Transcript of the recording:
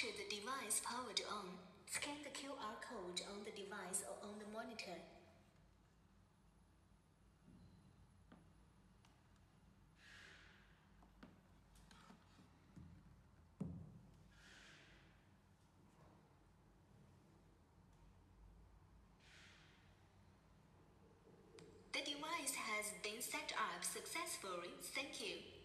After the device powered on, scan the QR code on the device or on the monitor. The device has been set up successfully. Thank you.